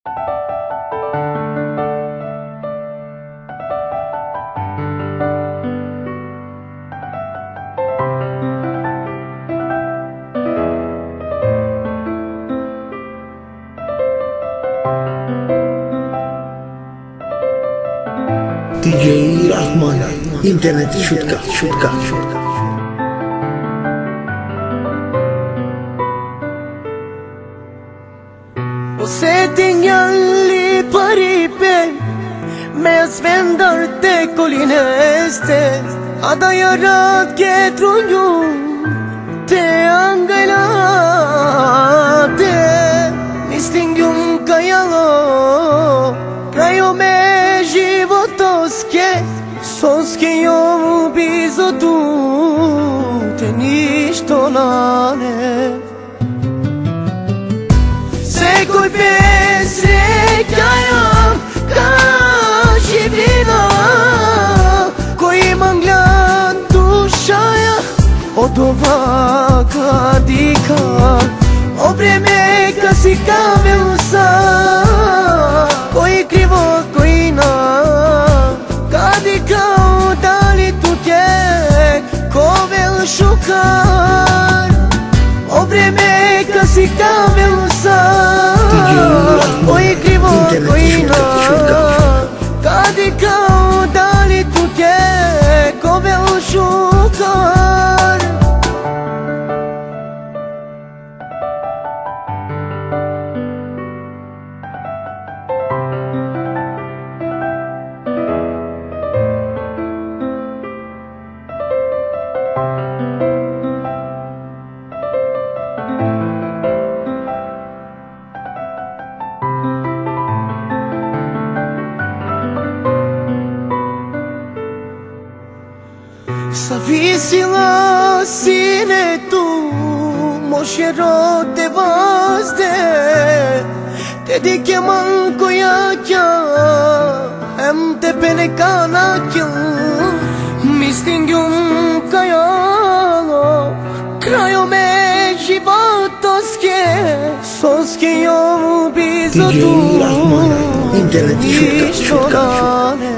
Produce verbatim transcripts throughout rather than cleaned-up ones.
D J Rahman internet शुटका शुटका Você tinha ali paripe Meus vendarte colineste Adayarat que trunju Te angelate Mistingyum kayalo Krayo me životoske Soske jom bizotu Te ništo nane Koji pesrekajam Kaži vina Koji manglan dušaja Od ovaka dika Obreme kasi kavelsa Koji krivo koji na Kadika udali tuke Kovel šukar Obreme kasi kavelsa Koji krivo koji na Kadika udali tuke Kovel šukar Zavisila sine tu Mošero te vazde Te dike manko jakja Hem te penekana kja Mistingyum kajalo Krajo me životoske Soske jom bizotu D J Rahman internet शुटका शुटका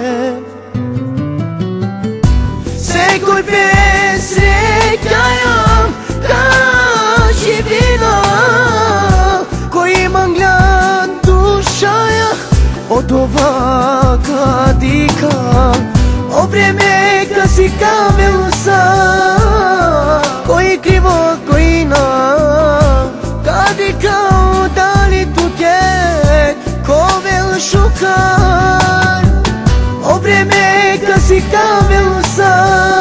Koji pesrekajam Kaži vina Koji manglan dušaja Od ovaka dika Obreme kasi kavelsa Koji krivo koji na Kadika udali tuke Kovel šukar Obreme kasi kavelsa